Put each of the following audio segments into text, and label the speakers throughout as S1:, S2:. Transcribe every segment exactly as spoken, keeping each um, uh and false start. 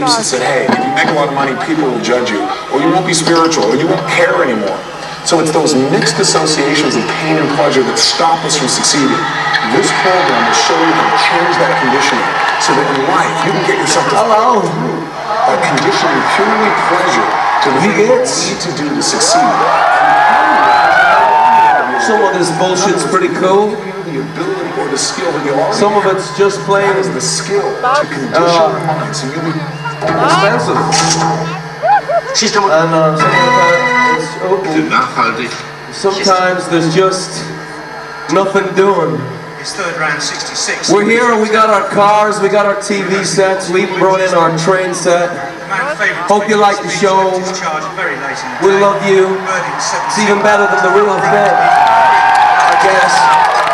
S1: beliefs that said, hey, if you make a lot of money, people will judge you, or you won't be spiritual, or you won't care anymore. So it's those mixed associations of pain and pleasure that stop us from succeeding. This program will show you how to change that conditioning so that in life you can get yourself to follow through by conditioning purely pleasure to the thing you need to do to succeed.
S2: Some of this bullshit's pretty cool.
S1: The ability or the skill that you already
S2: Some of it's just plain
S1: have is the skill to condition your mind so you'll be
S2: expensive. And uh, some of that is open. Sometimes there's just nothing doing.
S3: It's third round, sixty-six.
S2: We're here, we got our cars, we got our T V sets, we brought in our train set. Hope you like the show. We love you. It's even better than the real thing, I guess.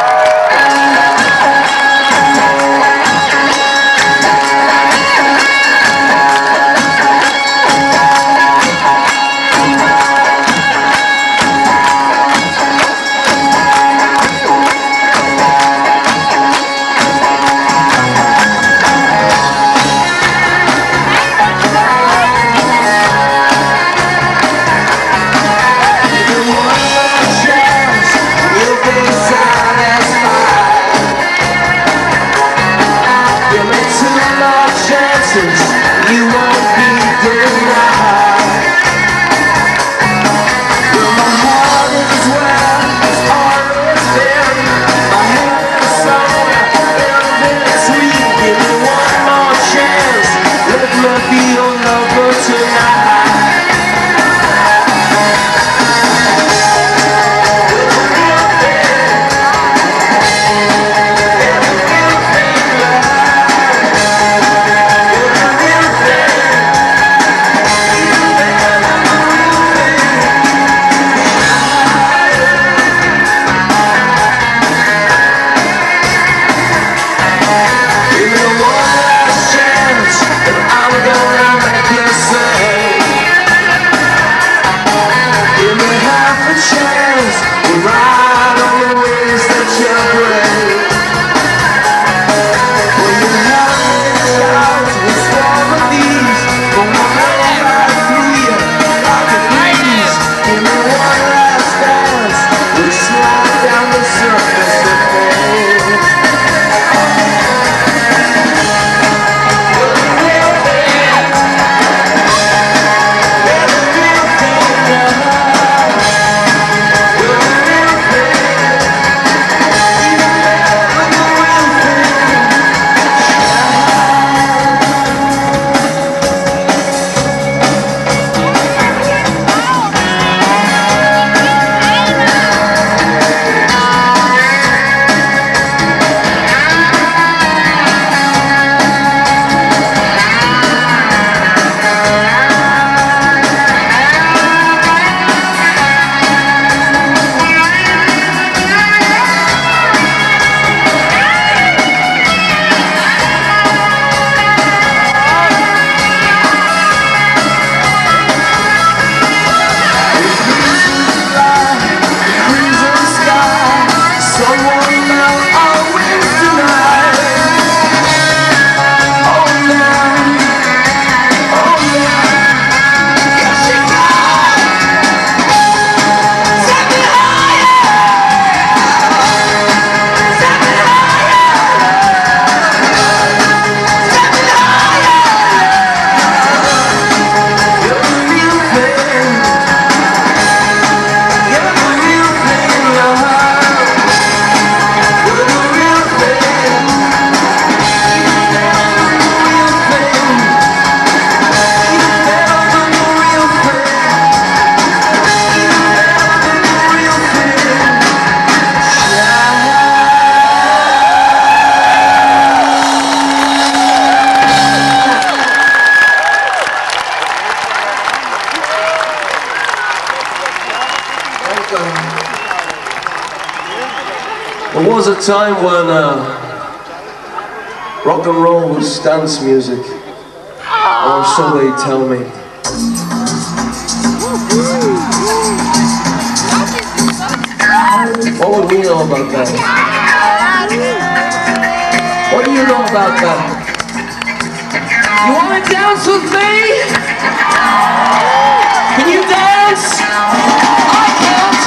S2: There was a time when uh, rock and roll was dance music, or so they tell me. What would we know about that? What do you know about that? You wanna dance with me? Can you dance? I can't.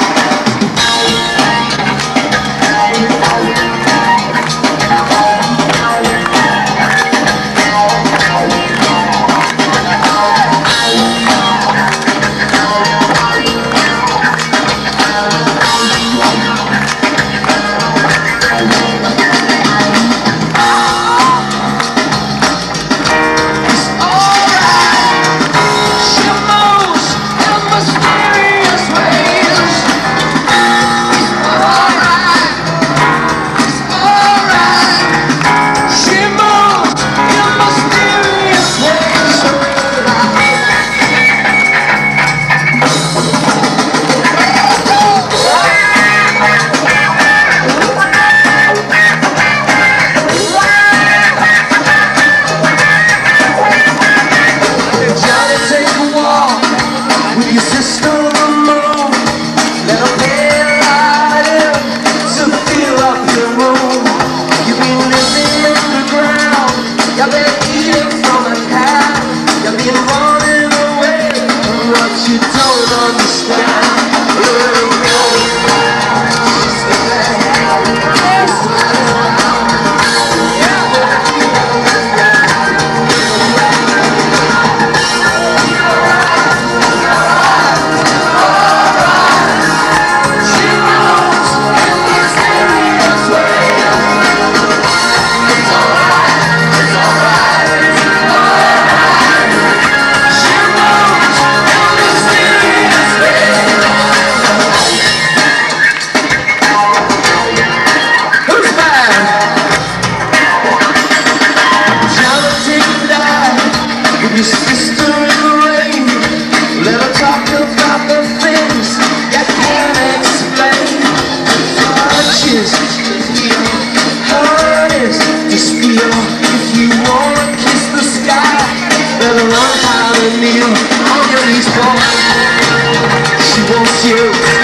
S2: She wants you,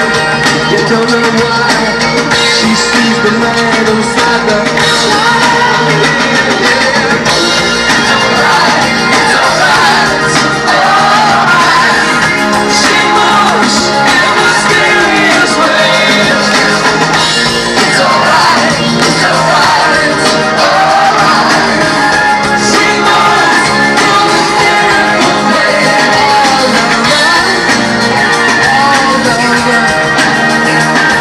S2: you don't know why. She sees the man inside the It's alright, it's alright, it's alright. She moves in mysterious ways. It's alright, it's alright, it's alright. She moves in mysterious ways. All over, all over.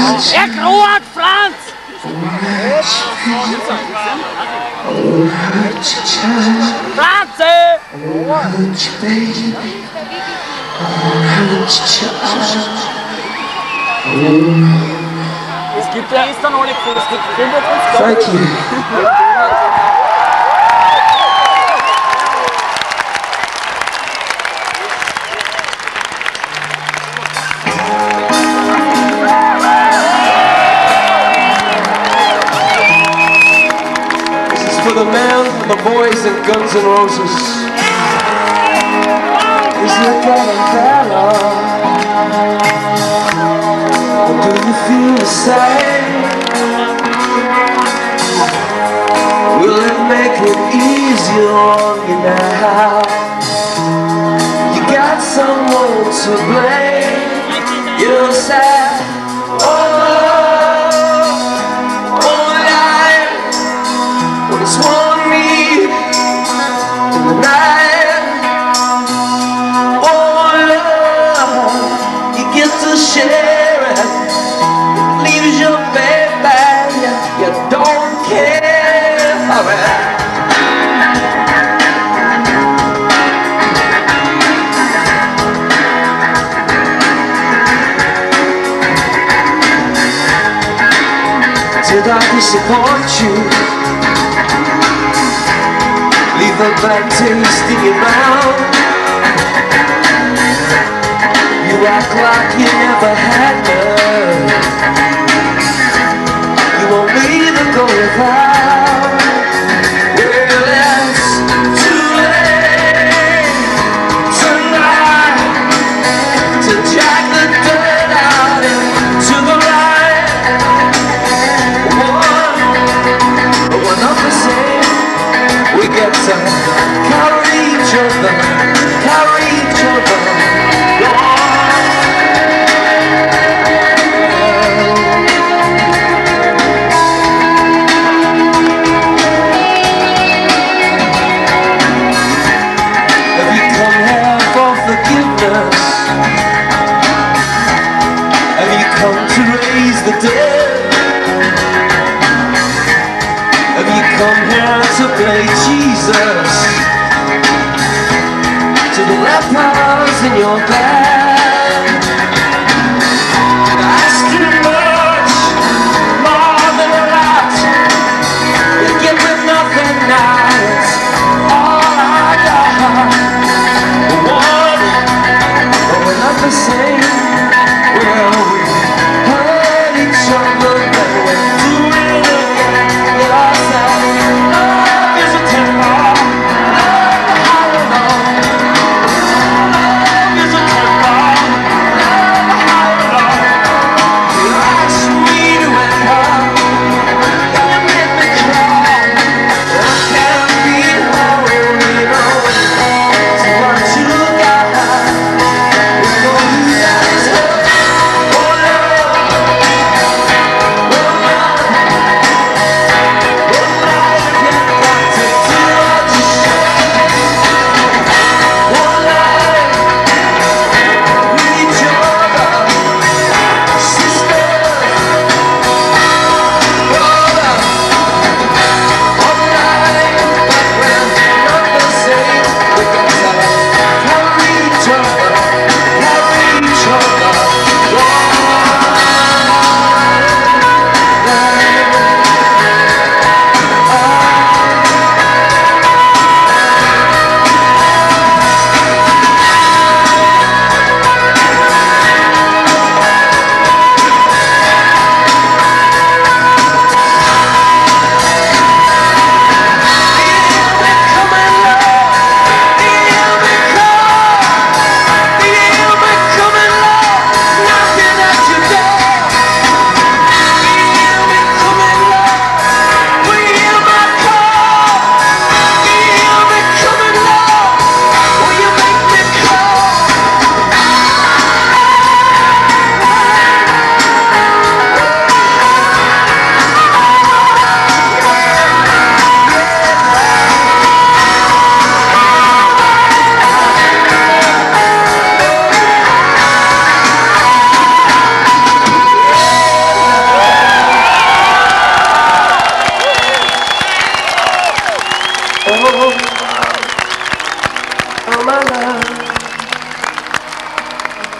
S4: Er kroat, Franz! Franze! Es gibt ja ist dann alle gefunden, es gibt fünfundzwanzig.
S2: Thank you. For the men and the boys in Guns N' Roses. Is it getting better? Or do you feel the same? Will it make it easier on you now? You got someone to blame. You're sad. Oh, it's one me in the night. Oh love, you get to share it. It leaves your baby, you don't care for it. Did I disappoint you? Leave a bad taste in your mouth. You act like you never had love. You want me to go without. Well, it's too late tonight to jack the dirt out into the light. One, one of the same. We get to carry each other, carry each other on. Have you come here for forgiveness? Have you come to raise the dead? Have you come here to play Jesus to the lepers in your bed? That's too much, more than a lot. You give me nothing now, it's all I got. One, but we're not the same. Well, we hurt each other, but we're doing it again. Love is a temper. Love, I don't know. Love is a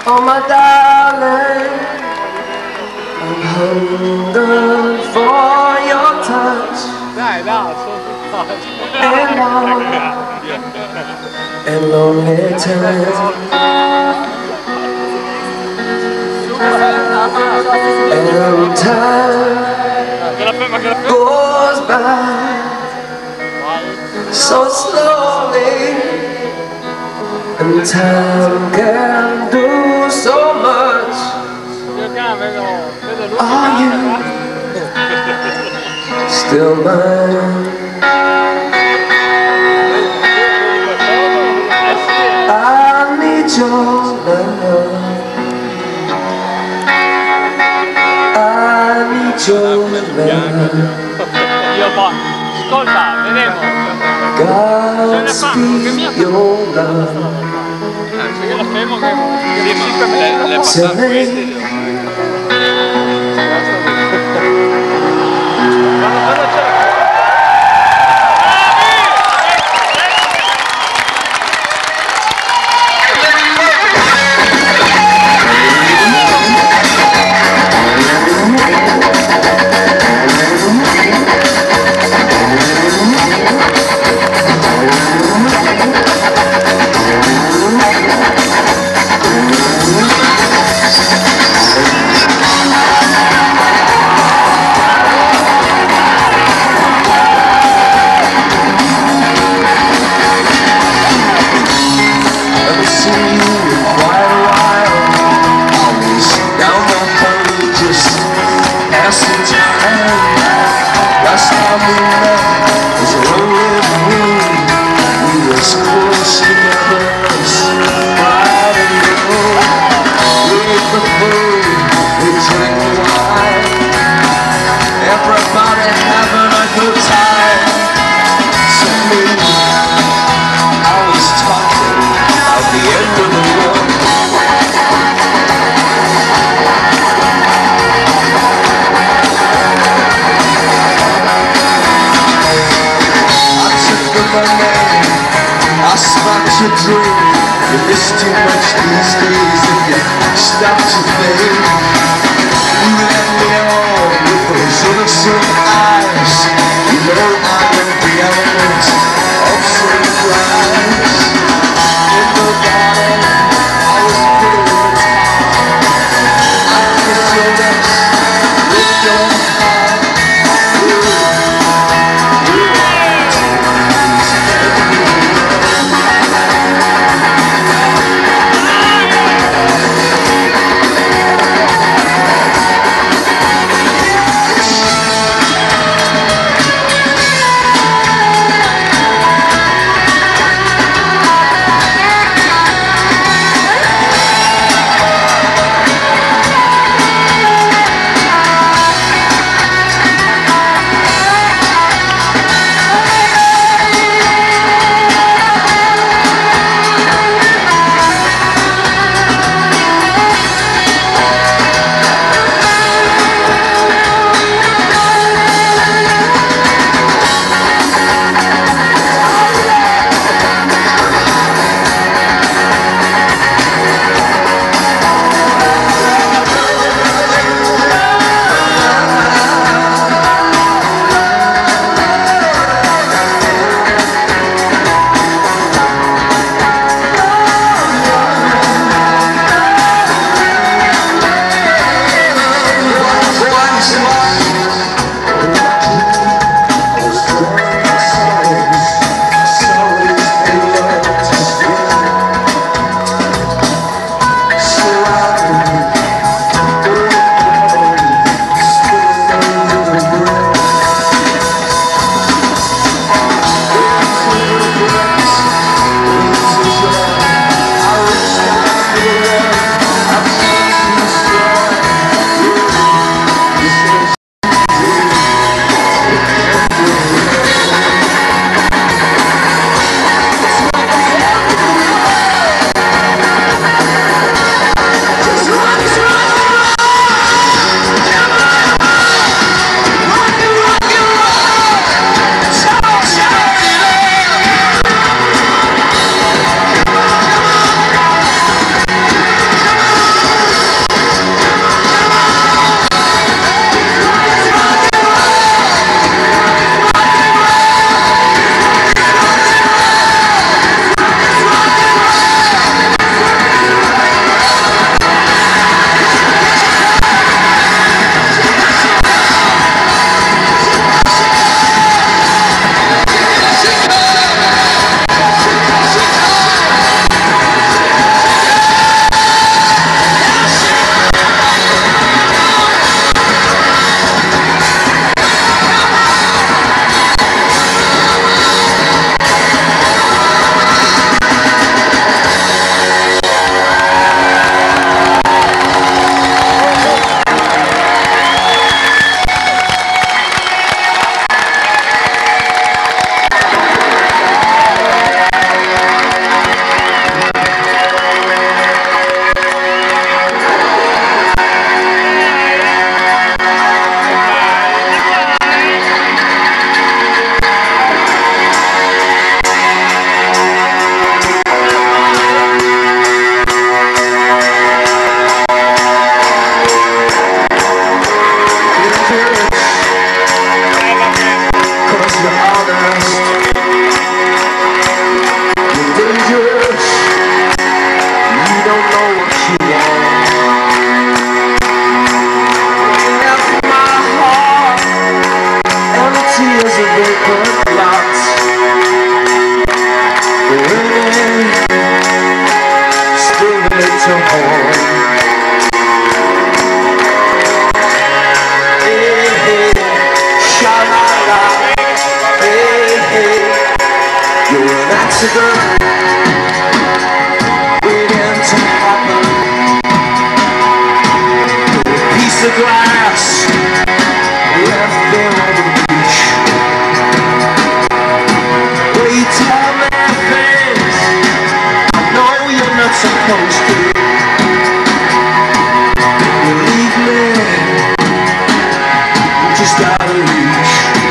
S2: Oh my darling, I'm hungry for your touch and long and lonely time. And time goes by so slowly, and time can do so much. Are you still mine? I need your love. I need your love. Godspeed your love to me. Everybody having a good time. To me, I was talking about the end of the world. I took the money, I sparked your dream. You miss too much these days if you stop to think. You let me on with those innocent eyes. You know I am the element of surprise. In the garden, I was feeling tired. I kiss your lips with your heart. It's a girl waiting to happen. A piece of glass left there on the beach. Well, you tell me things I know you're not supposed to. Believe me, I'm just out of reach.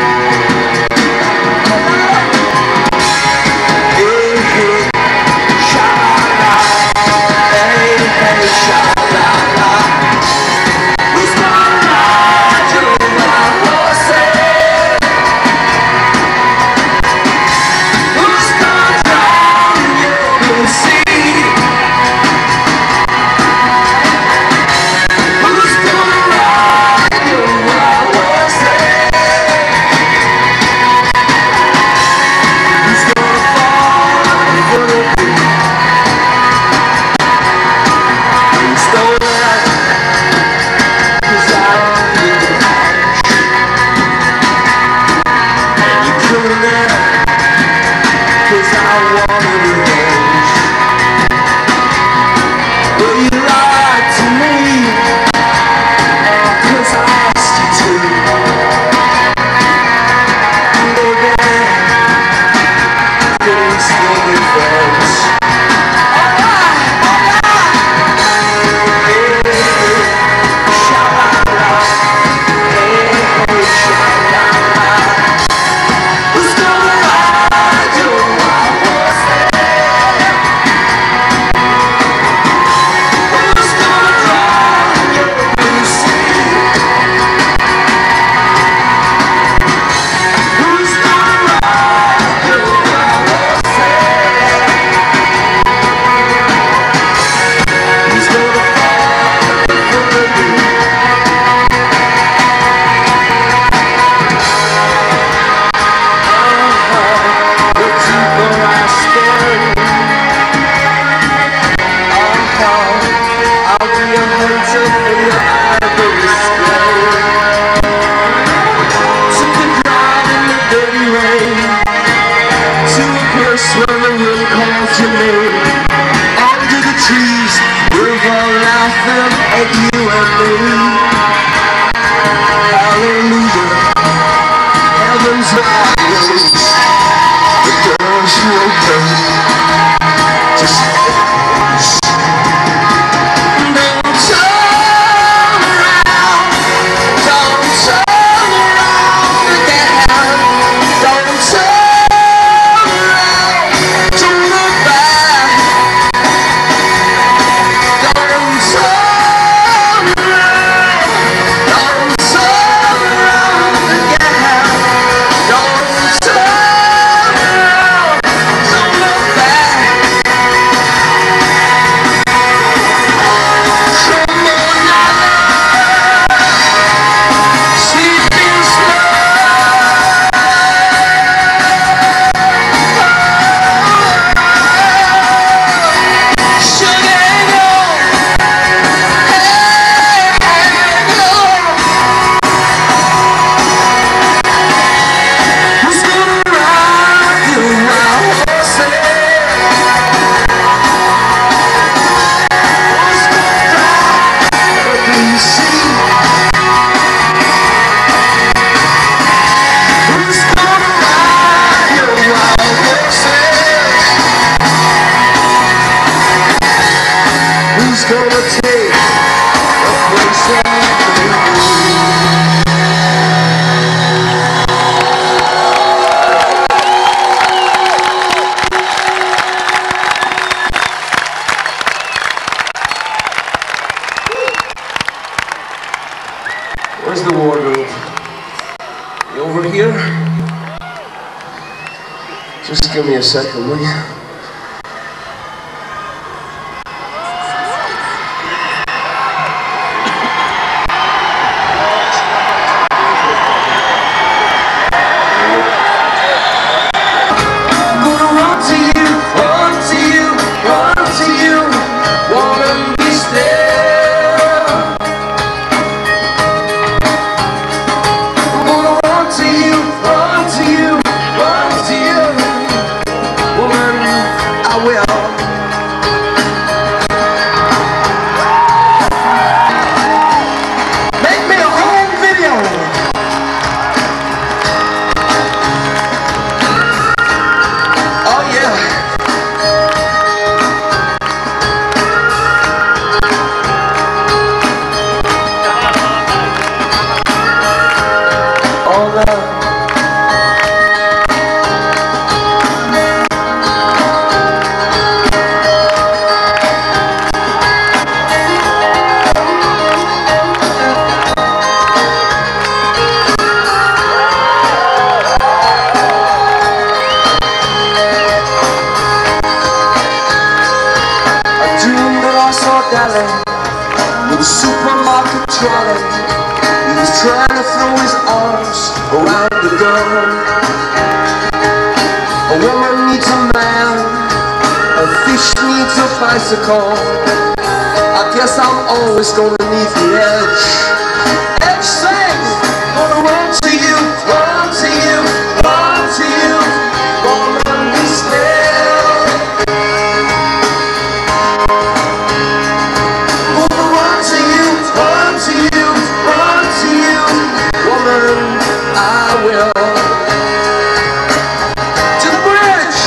S2: Where's the wardrobe? You over here? Just give me a second, will you?
S5: Woman
S2: deli with a supermarket trolley. He was trying to throw his arms around the girl. A woman needs a man, a fish needs a bicycle. I guess I'm always gonna need the edge. Edge sings, gonna run to you, run to you, run to you, woman be still. Gonna run to you, run to you, run to you, woman, I will. To the bridge.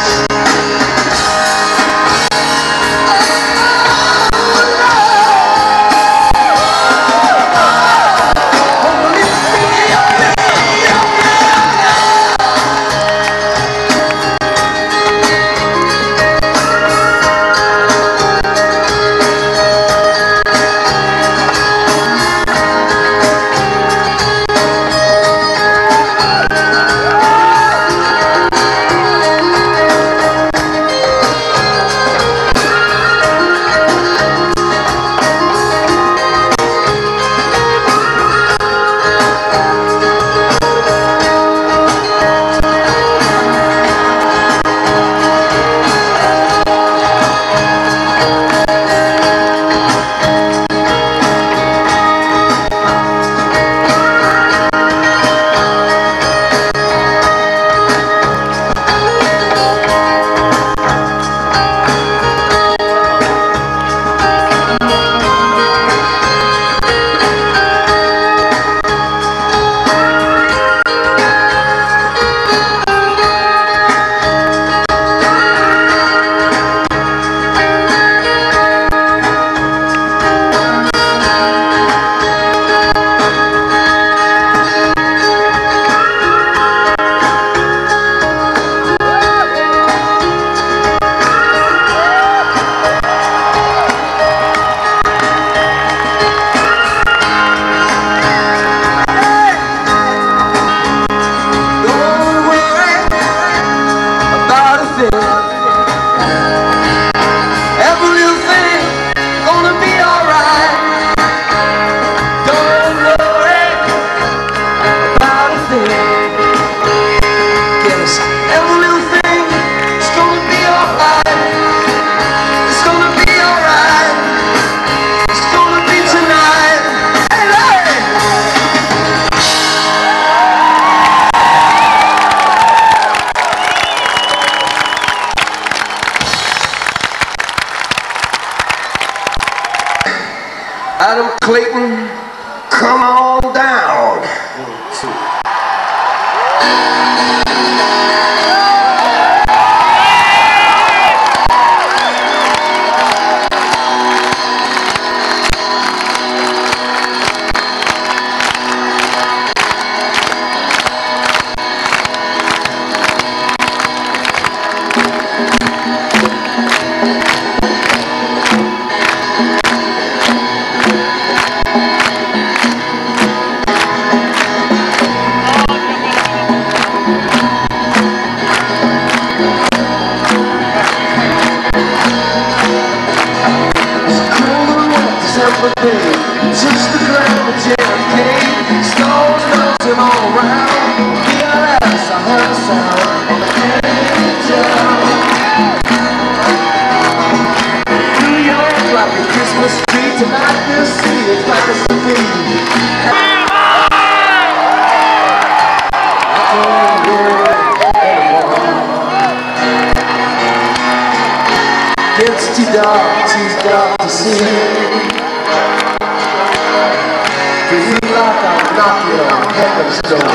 S2: Adam Clayton, come on down. Touch the ground with J F K, stones melting all around. B L S, I heard a sound on the angel. New York like a Christmas tree, tonight this city is like a city. I can't go anymore. It's too dark, too dark to see. Feel like I'm knocking on heaven's door.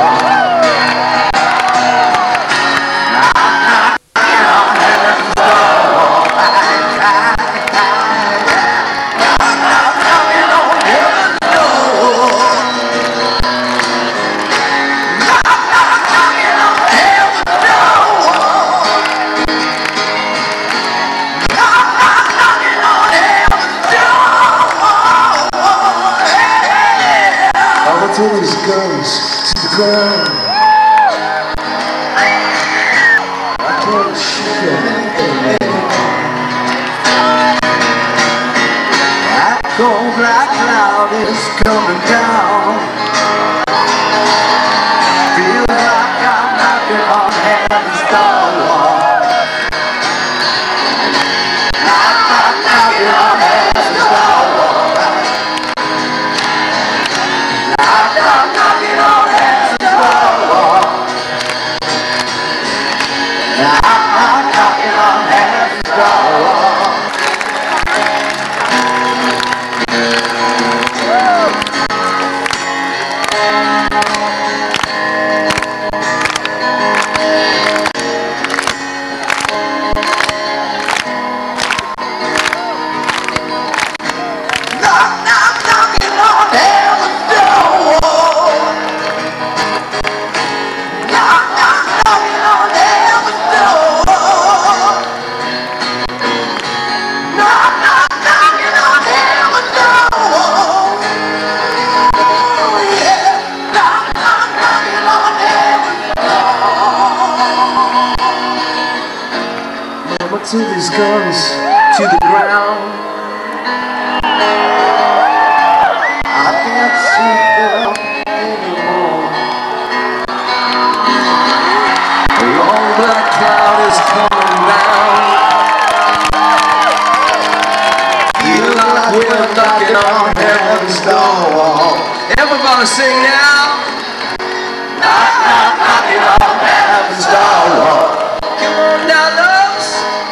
S2: Till these guns to the ground. I can't shoot them anymore.
S5: is coming down. Feels like I'm knocking on heaven's door. Knock, knock, knocking on heaven's door. Knock, knock, knocking on heaven's door. Knock, knock, knocking on heaven's door. To these guns, to the ground. I can't see them anymore. The long black cloud is coming down. Feel like we're knocking on heaven's door. Everybody sing now. Knock, knock, knocking on heaven's door. Come on now, loves.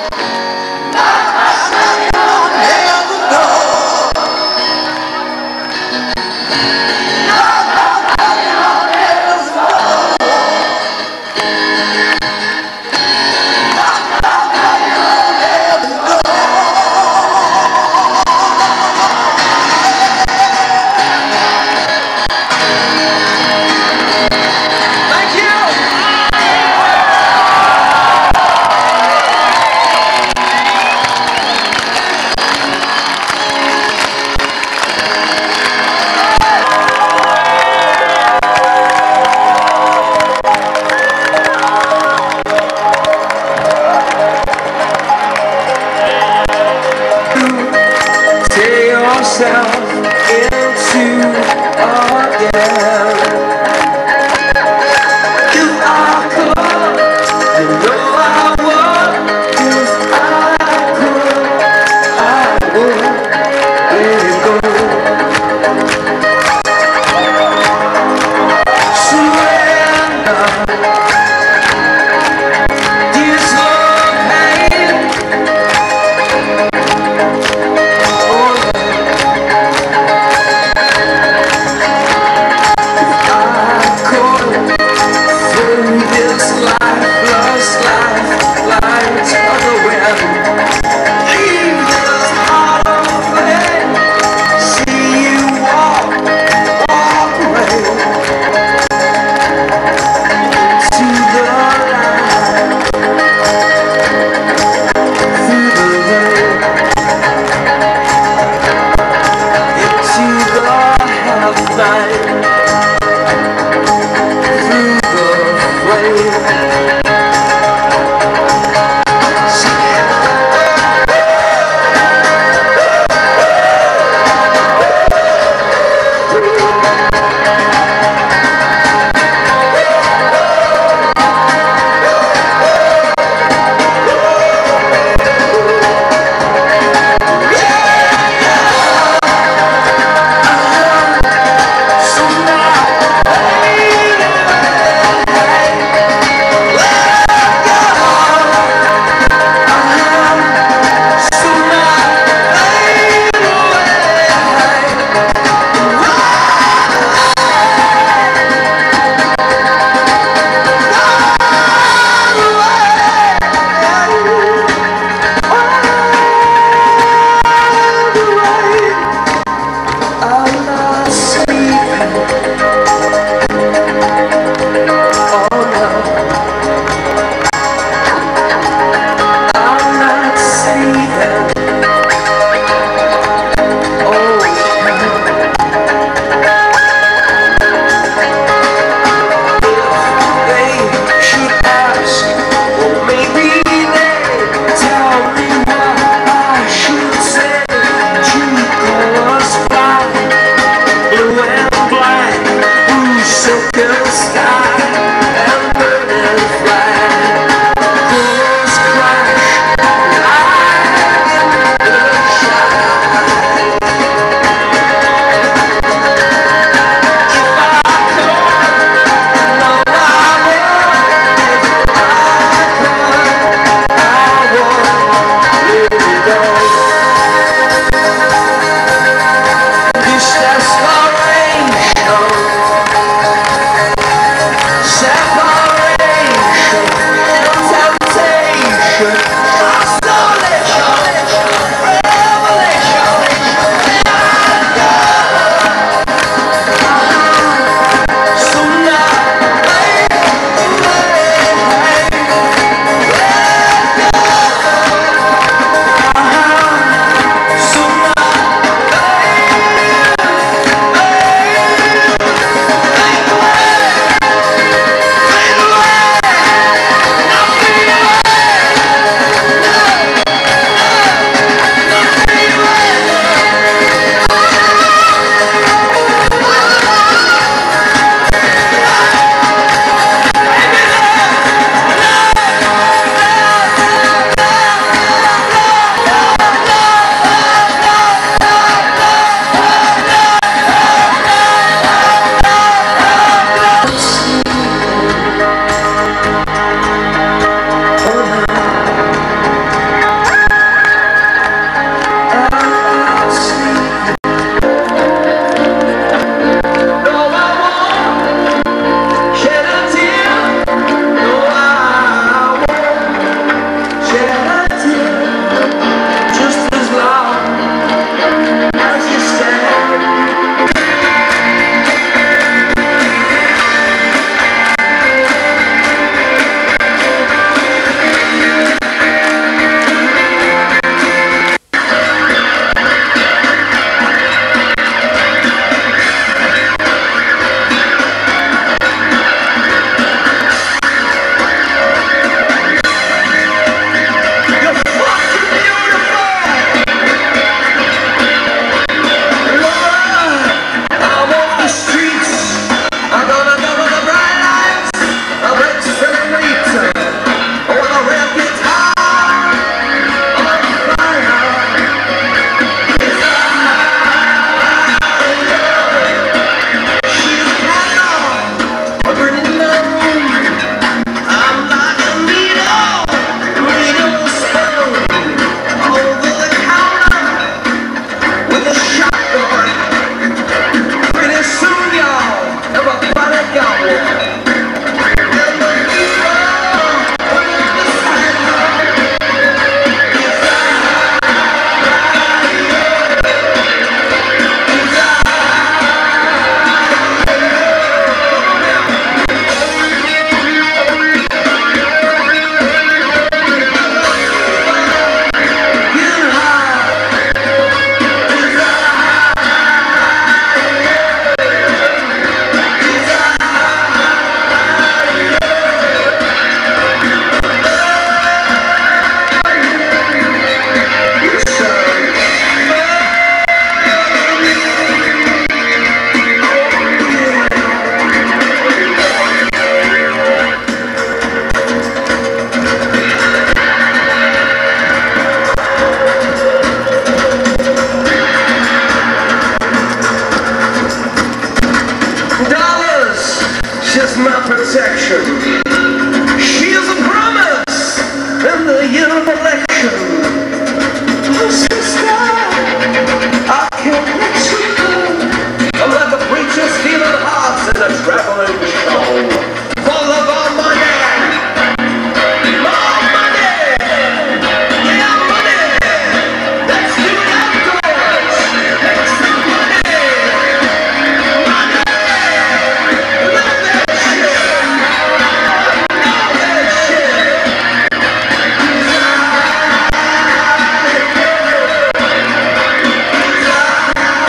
S5: Yourself into again. You are cool. You know I would. If I could, I would let it go. Surrender. This love pain. Oh,
S2: just my protection. She is a promise in the year of election. Oh, sister, I can't let you go. I'm like a preacher stealing hearts in a traveling show. For love or money, more money, yeah, money. Let's do it outdoors. Make some money, money. Love that shit, know that shit. Inside, inside.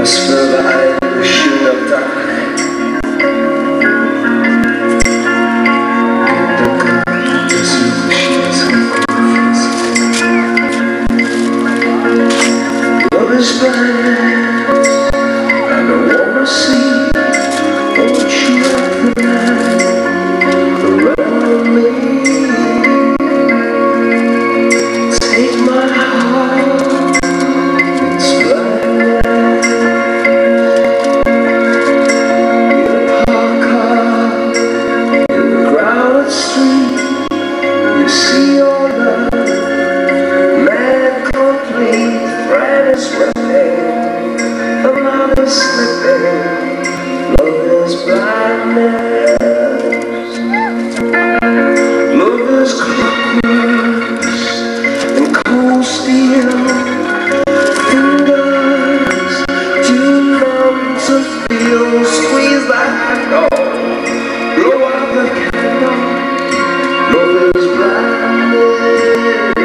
S5: must survive the shoot of time. Love is blind, I don't wanna see. Won't you recognize around me? Take my heart, it's blind. In a park car, in the crowded street, you see your love, man complete. Friend is running, another slipping. Love is blindness. Love is clockworks and cold steel. Fingers too numb to feel. Squeeze the handle, blow out the candle. Love is blindness.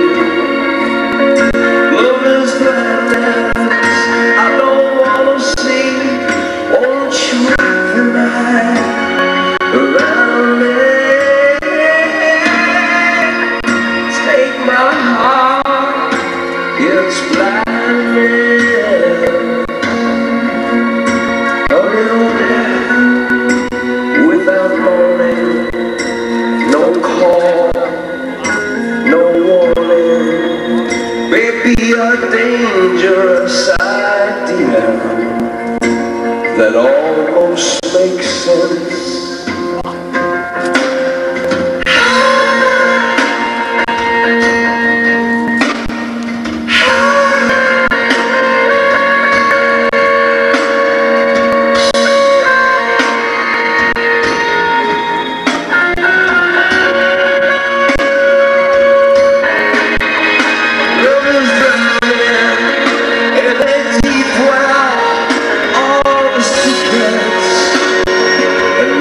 S5: Love is blindness. I don't wanna see. Won't you recognize around me? Take my heart, it's blinded. A little death without morning, no call, no warning. Maybe a dangerous idea that almost makes sense. Love is drowning in a deep well, all the secrets. And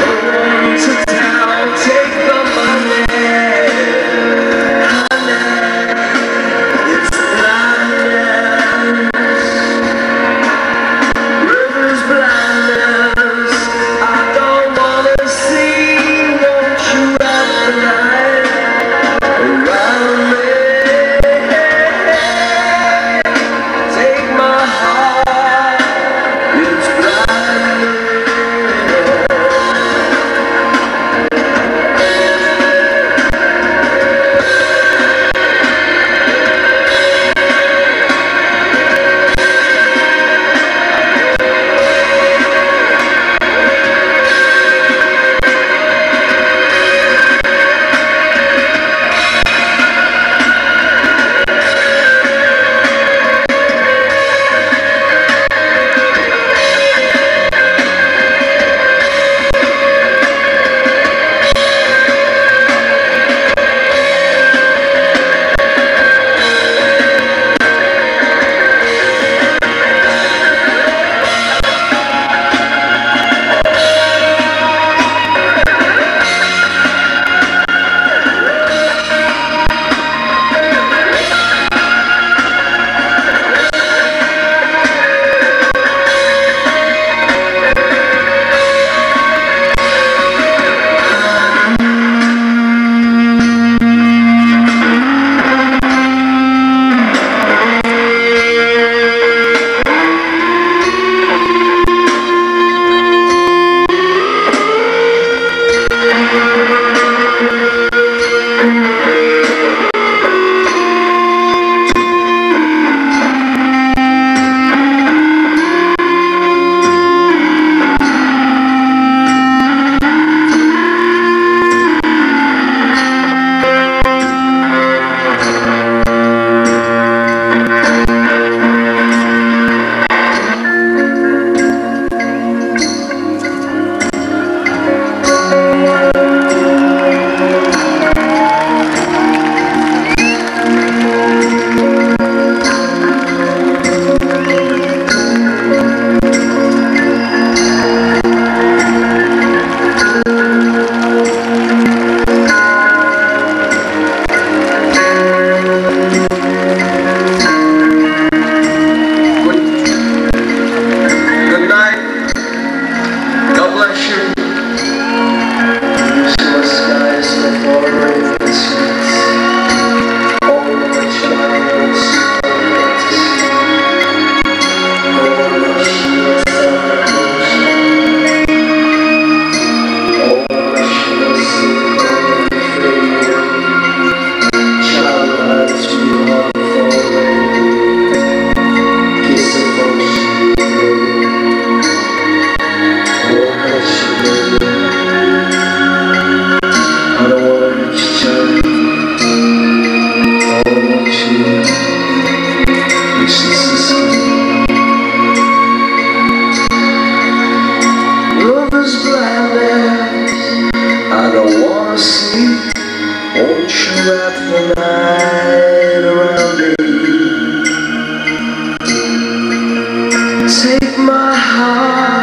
S5: heart.